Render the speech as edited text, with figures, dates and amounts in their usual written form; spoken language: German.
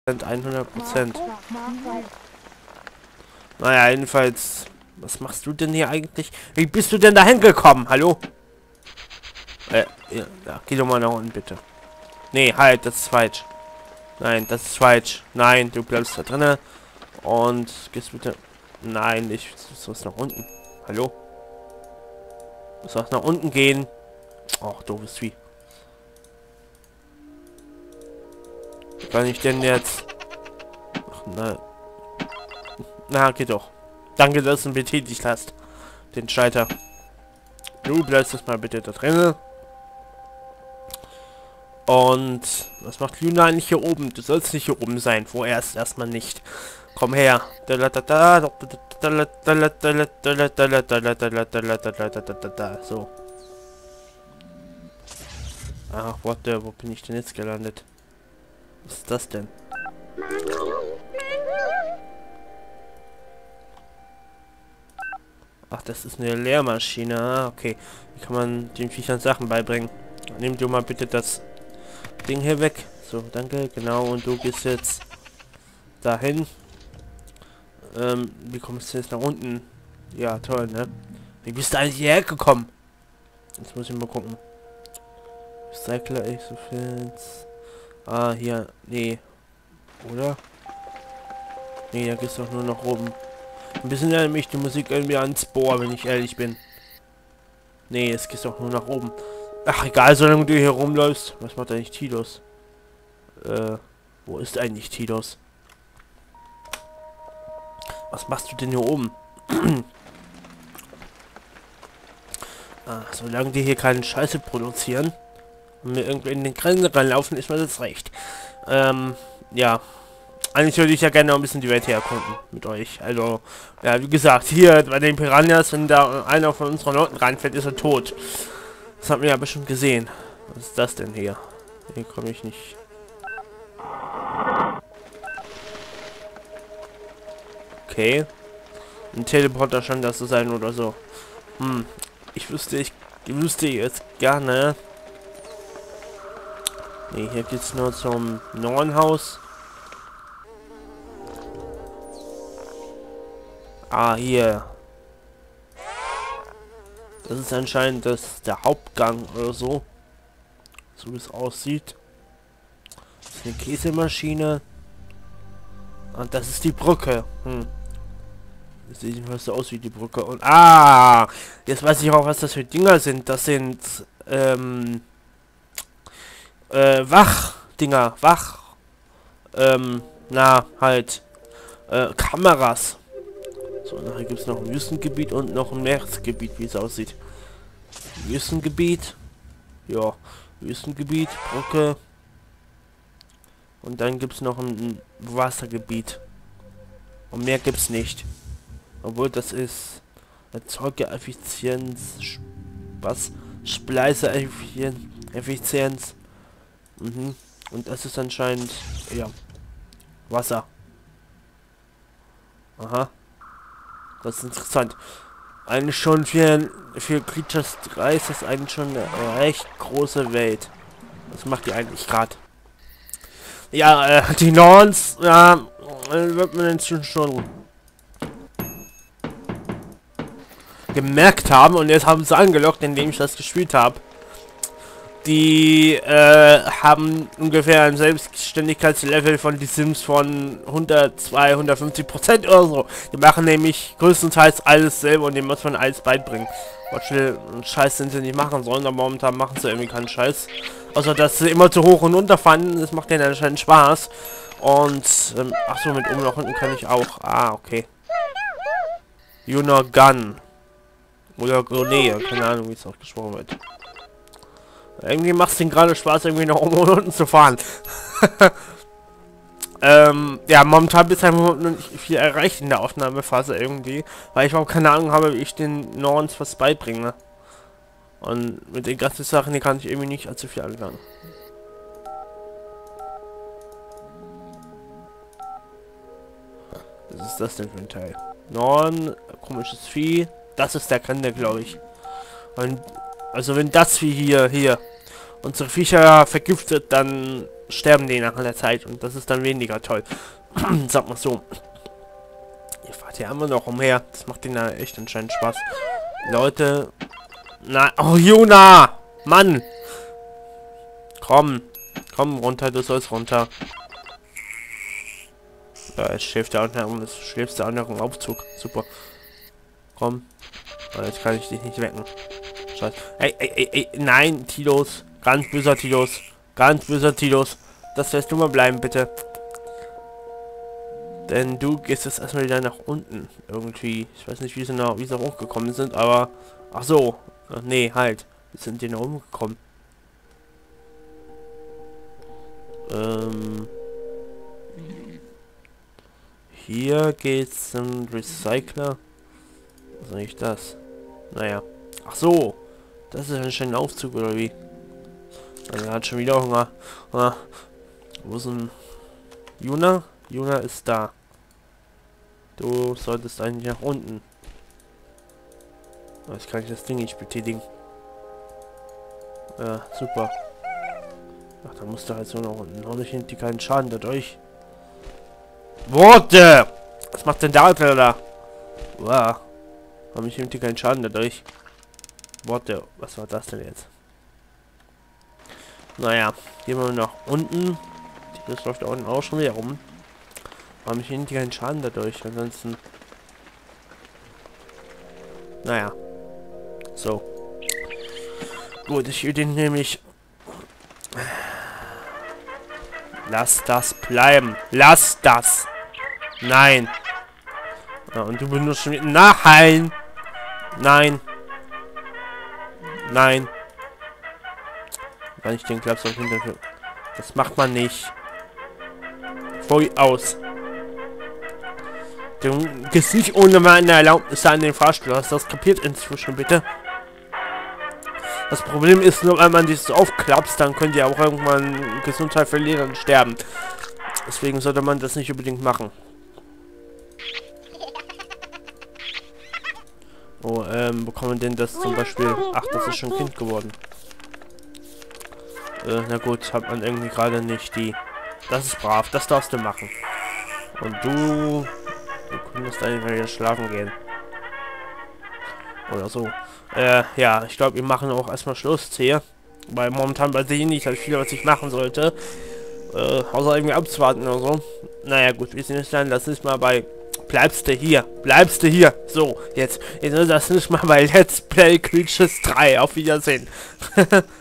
100%. Naja, jedenfalls. Was machst du denn hier eigentlich? Wie bist du denn da hingekommen? Hallo? Ja, geh doch mal nach unten, bitte. Nee, halt, das ist falsch. Nein, das ist falsch. Nein, du bleibst da drinnen. Und gehst bitte... Nein, ich muss nach unten. Hallo? Du sollst nach unten gehen. Ach, doofes Vieh. Wie kann ich denn jetzt... Ach, nein. Na, geht doch. Danke, dass du ihn betätigt hast. Den Scheiter. Du bleibst das mal bitte da drinnen. Und was macht Luna eigentlich hier oben? Du sollst nicht hier oben sein. Vorerst erstmal nicht. Komm her. So. Ach, warte, wo bin ich denn jetzt gelandet? Was ist das denn? Ach, das ist eine Lehrmaschine. Ah, okay. Wie kann man den Viechern Sachen beibringen? Nimm du mal bitte das Ding hier weg. So, danke. Genau, und du gehst jetzt dahin. Wie kommst du jetzt nach unten? Ja, toll, ne? Wie bist du eigentlich hierher gekommen? Jetzt muss ich mal gucken. Recycler Exofields. Ah, hier. Nee. Oder? Nee, da geht's doch nur nach oben. Ein bisschen erinnert mich die Musik irgendwie ans Bohr, wenn ich ehrlich bin. Nee, es geht doch nur nach oben. Ach, egal, solange du hier rumläufst. Was macht eigentlich Tidos? Wo ist eigentlich Tidos? Was machst du denn hier oben? Solange die hier keine Scheiße produzieren und mir irgendwie in den Grenzen reinlaufen, ist mir das recht. Ja. Eigentlich würde ich ja gerne noch ein bisschen die Welt herkunden mit euch. Also, ja, wie gesagt, hier bei den Piranhas, wenn da einer von unseren Leuten reinfällt, ist er tot. Das haben wir ja bestimmt gesehen. Was ist das denn hier? Hier komme ich nicht. Okay. Ein Teleporter scheint das zu sein oder so. Ich wüsste jetzt gerne. Nee, hier geht's nur zum Nornhaus. Ah, hier. Das ist anscheinend der Hauptgang oder so. So wie es aussieht. Das ist eine Käsemaschine. Und das ist die Brücke. Das sieht jedenfalls so aus wie die Brücke. Und jetzt weiß ich auch, was das für Dinger sind. Das sind Wachdinger. Kameras. So, nachher gibt es noch ein Wüstengebiet und noch ein Meeresgebiet, wie es aussieht. Wüstengebiet. Ja, Wüstengebiet, Brücke. Und dann gibt es noch ein Wassergebiet. Und mehr gibt es nicht. Obwohl das ist Erzeugereffizienz. Was? Spleißereffizienz. Und das ist anscheinend, ja, Wasser. Aha. Das ist interessant. Eigentlich schon für Creatures 3 ist das eigentlich schon eine recht große Welt. Was macht ihr eigentlich gerade? Ja, die Norns, ja, wird man inzwischen schon gemerkt haben. Und jetzt haben sie angelockt, indem ich das gespielt habe. Die haben ungefähr ein Selbstständigkeitslevel von die Sims von 100, 200, 150% oder so. Die machen nämlich größtenteils alles selber und dem muss man alles beibringen. Was für einen Scheiß sind sie nicht machen sollen, aber momentan machen sie irgendwie keinen Scheiß. Außer dass sie immer zu hoch und runter fallen, das macht denen anscheinend Spaß. Und, achso, mit oben nach unten kann ich auch. Ah, okay. Yuna Gun. Oder Grenee, keine Ahnung, wie es auch gesprochen wird. Irgendwie macht es den gerade Spaß, irgendwie nach oben und unten zu fahren. Ja, momentan ist einfach noch nicht viel erreicht in der Aufnahmephase irgendwie, weil ich auch keine Ahnung habe, wie ich den Norns was beibringe. Und mit den ganzen Sachen, die kann ich irgendwie nicht allzu viel anfangen. Was ist das denn für ein Teil? Norn, komisches Vieh. Das ist der Kante, glaube ich. Und also wenn das Vieh hier unsere Viecher vergiftet, dann sterben die nach einer Zeit und das ist dann weniger toll. Sag mal so. Ihr fahrt hier immer noch umher. Das macht ihnen da echt anscheinend Spaß. Leute. Na, oh Juna! Mann! Komm. Komm runter, du sollst runter. Ja, jetzt schläft der andere um. Jetzt schläfst der andere im Aufzug. Super. Komm. Oh, jetzt kann ich dich nicht wecken. Scheiße. Ey, nein, Tilos. Ganz böser Tilos. Ganz böser Tilos. Das lässt du mal bleiben, bitte. Denn du gehst jetzt erstmal wieder nach unten. Irgendwie. Ich weiß nicht, wie sie hochgekommen sind, aber... Ach so. Ach, nee, halt. Wir sind hier nach oben gekommen. Hier geht's zum Recycler. Was ist eigentlich das? Naja. Ach so. Das ist anscheinend ein Aufzug, oder wie? Also, er hat schon wieder Hunger. Ah. Wo ist denn... Juna? Juna ist da. Du solltest eigentlich nach unten. Jetzt kann ich das Ding nicht betätigen. Ja, super. Ach, da musst du halt so nach unten. Hoffentlich nimmt die keinen Schaden dadurch. Worte! Was macht denn der Alter da? Wow. Hoffentlich nimmt die keinen Schaden dadurch. Worte. Was war das denn jetzt? Naja, gehen wir nach unten. Das läuft da unten auch schon wieder rum. Hoffentlich nimmt die keinen Schaden dadurch. Ansonsten... Naja. So. Gut, ich will den nämlich... Lass das bleiben. Lass das. Nein. Ja, und du benutzt schon wieder... Nein. Nein. Nein. Weil ich den Klaps auf Hintergrund... Das macht man nicht. Pfui, aus. Du gehst nicht ohne meine Erlaubnis an den Fahrstuhl. Hast du das kapiert inzwischen, bitte? Das Problem ist nur, wenn man dieses aufklappt, dann könnt ihr auch irgendwann Gesundheit verlieren und sterben. Deswegen sollte man das nicht unbedingt machen. Oh, wo kann man denn das zum Beispiel... Ach, das ist schon Kind geworden. Na gut, hat man irgendwie gerade nicht die... Das ist brav, das darfst du machen. Und du... Du könntest eigentlich wieder schlafen gehen. Oder so. Ja, ich glaube, wir machen auch erstmal Schluss hier. Weil momentan bei denen nicht viel, was ich machen sollte. Außer irgendwie abzuwarten oder so. Naja, gut, wir sind jetzt dann das ist mal bei... Bleibst du hier. Bleibst du hier. So, jetzt ist das nicht mal bei Let's Play Creatures 3. Auf Wiedersehen.